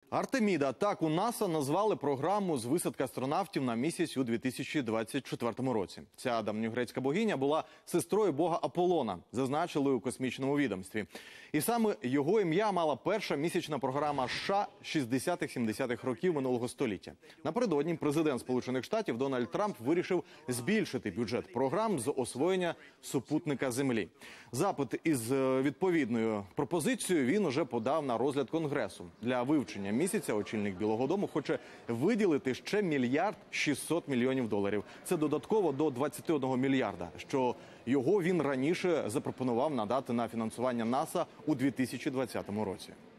Артеміда. Так у НАСА назвали програму з висадки астронавтів на місяць у 2024 році. Ця давньогрецька богиня була сестрою бога Аполлона, зазначили у космічному відомстві. І саме його ім'я мала перша місячна програма США 60-70-х років минулого століття. Напередодні президент Сполучених Штатів Дональд Трамп вирішив збільшити бюджет програм з освоєння супутника Землі. Запит із відповідною пропозицією він уже подав на розгляд Конгресу. Для вивчення місяця очільник Білого дому хоче виділити ще $1 мільярд 600 мільйонів доларів. Це додатково до 21 мільярда, що його він раніше запропонував надати на фінансування НАСА у 2020 році.